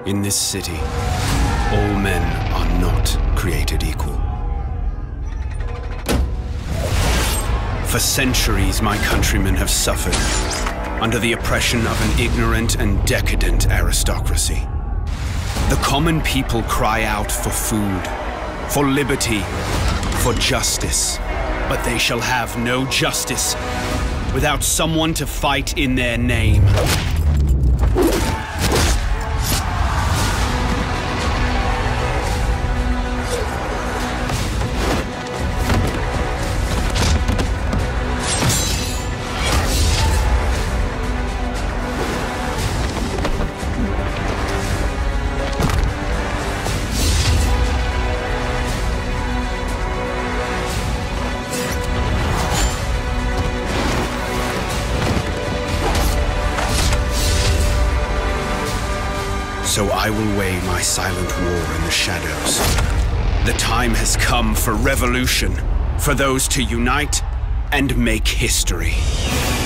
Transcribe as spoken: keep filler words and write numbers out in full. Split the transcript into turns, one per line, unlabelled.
In this city, all men are not created equal. For centuries, my countrymen have suffered under the oppression of an ignorant and decadent aristocracy. The common people cry out for food, for liberty, for justice. But they shall have no justice without someone to fight in their name. So I will wage my silent war in the shadows. The time has come for revolution, for those to unite and make history.